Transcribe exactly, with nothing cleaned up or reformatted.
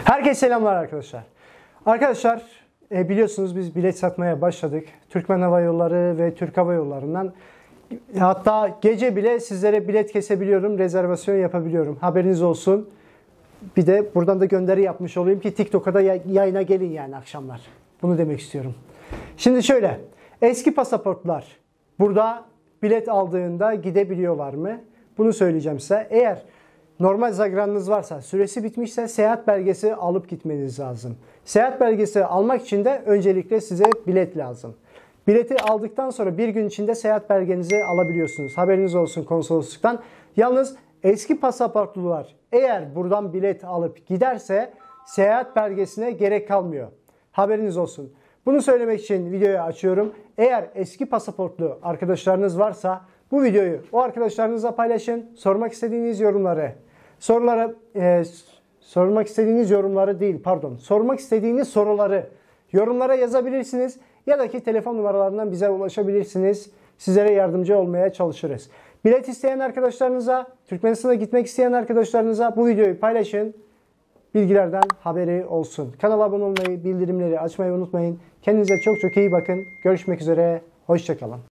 Herkese selamlar arkadaşlar. Arkadaşlar e, biliyorsunuz biz bilet satmaya başladık. Türkmen Hava Yolları ve Türk Hava Yolları'ndan hatta gece bile sizlere bilet kesebiliyorum, rezervasyon yapabiliyorum. Haberiniz olsun. Bir de buradan da gönderi yapmış olayım ki TikTok'a da yayına gelin yani akşamlar. Bunu demek istiyorum. Şimdi şöyle, eski pasaportlar burada bilet aldığında gidebiliyorlar mı? Bunu söyleyeceğim size. Eğer normal zagranınız varsa, süresi bitmişse seyahat belgesi alıp gitmeniz lazım. Seyahat belgesi almak için de öncelikle size bilet lazım. Bileti aldıktan sonra bir gün içinde seyahat belgenizi alabiliyorsunuz. Haberiniz olsun konsolosluktan. Yalnız eski pasaportlular eğer buradan bilet alıp giderse seyahat belgesine gerek kalmıyor. Haberiniz olsun. Bunu söylemek için videoyu açıyorum. Eğer eski pasaportlu arkadaşlarınız varsa bu videoyu o arkadaşlarınızla paylaşın. Sormak istediğiniz yorumları, soruları, e, sormak istediğiniz yorumları değil pardon, sormak istediğiniz soruları yorumlara yazabilirsiniz. Ya da ki telefon numaralarından bize ulaşabilirsiniz. Sizlere yardımcı olmaya çalışırız. Bilet isteyen arkadaşlarınıza, Türkmenistan'a gitmek isteyen arkadaşlarınıza bu videoyu paylaşın. Bilgilerden haberi olsun. Kanala abone olmayı, bildirimleri açmayı unutmayın. Kendinize çok çok iyi bakın. Görüşmek üzere. Hoşça kalın.